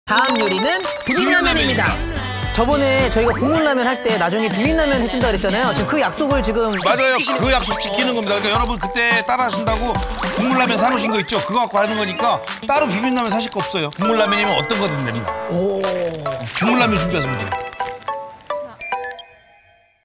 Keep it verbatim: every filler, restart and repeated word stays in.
다음 요리는 비빔라면입니다. 저번에 저희가 국물라면 할 때 나중에 비빔라면 해준다 그랬잖아요. 지금 그 약속을 지금 맞아요. 그 약속 지키는 겁니다. 그러니까 여러분 그때 따라 하신다고 국물라면 사놓으신 거 있죠? 그거 갖고 하는 거니까 따로 비빔라면 사실 거 없어요. 국물라면이면 어떤 거든 됩니다. 오. 국물라면 준비하시면 돼요.